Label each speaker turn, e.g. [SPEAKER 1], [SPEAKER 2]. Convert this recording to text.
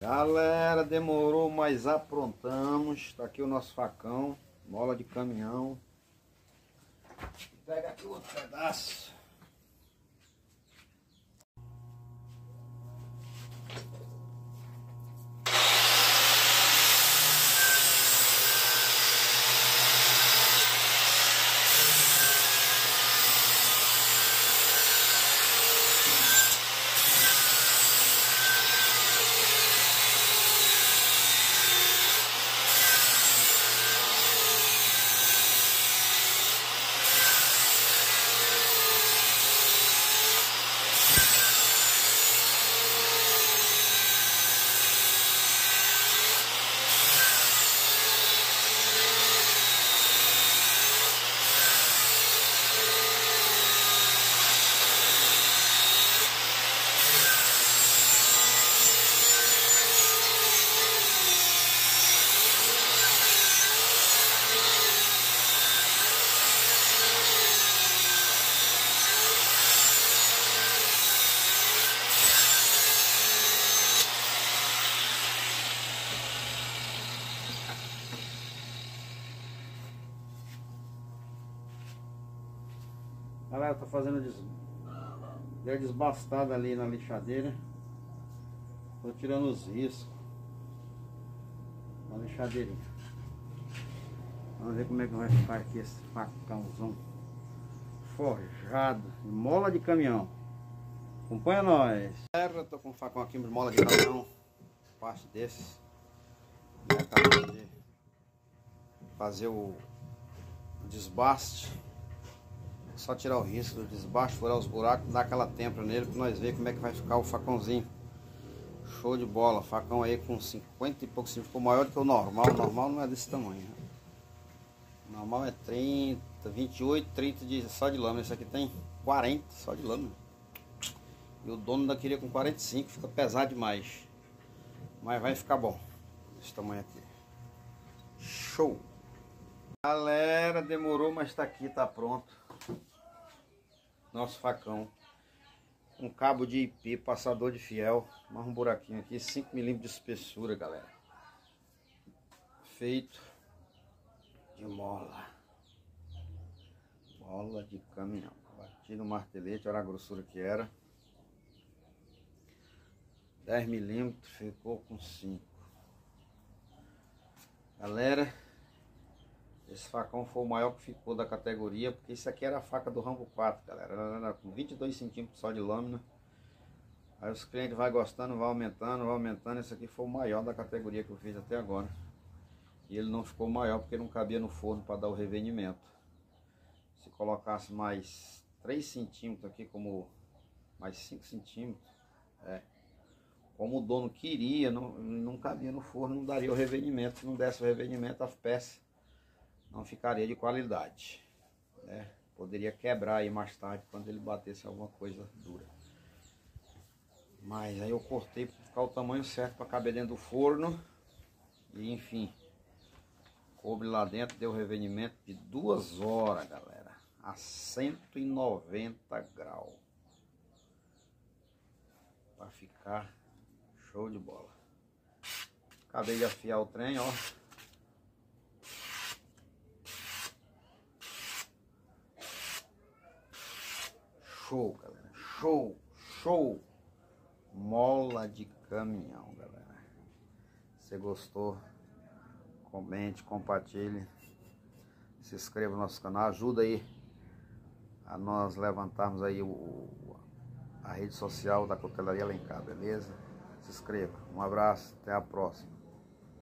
[SPEAKER 1] Galera, demorou, mas aprontamos. Tá aqui o nosso facão, mola de caminhão. Pega aqui o outro pedaço. Galera, tô fazendo desbastada ali na lixadeira. Tô tirando os riscos na lixadeirinha. Vamos ver como é que vai ficar aqui esse facãozão forjado de mola de caminhão. Acompanha nós. Galera, tô com um facão aqui de mola de caminhão, parte desses. E acabei de fazer o desbaste. Só tirar o risco do desbaste, furar os buracos, dar aquela tempra nele para nós ver como é que vai ficar o facãozinho. Show de bola, facão aí com 50 e pouco, ficou maior do que o normal. O normal não é desse tamanho. O normal é 30, 28, 30 só de lâmina. Esse aqui tem 40 só de lâmina. E o dono ainda queria com 45, fica pesado demais. Mas vai ficar bom. Esse tamanho aqui. Show! Galera, demorou, mas tá aqui, tá pronto. Nosso facão. Um cabo de IP, passador de fiel. Mais um buraquinho aqui, 5 mm de espessura, galera. Feito de mola. Mola de caminhão. Bati no martelete, olha a grossura que era. 10 mm, ficou com 5. Galera, esse facão foi o maior que ficou da categoria, porque isso aqui era a faca do Rambo 4, galera. Ela era com 22 centímetros só de lâmina. Aí os clientes vai gostando, vai aumentando. Esse aqui foi o maior da categoria que eu fiz até agora. E ele não ficou maior porque não cabia no forno para dar o revenimento. Se colocasse mais 3 centímetros aqui, mais 5 centímetros, como o dono queria, não cabia no forno, não daria o revenimento. Se não desse o revenimento, as peças não ficaria de qualidade, né? Poderia quebrar aí mais tarde quando ele batesse alguma coisa dura. Mas aí eu cortei para ficar o tamanho certo para caber dentro do forno. E enfim, coube lá dentro, deu revenimento de 2 horas, galera, a 190 graus, para ficar show de bola. Acabei de afiar o trem, ó. Show, galera, show, mola de caminhão, galera. Se você gostou, comente, compartilhe, se inscreva no nosso canal, ajuda aí a nós levantarmos aí a rede social da Cutelaria Alencar, beleza? Se inscreva, um abraço, até a próxima.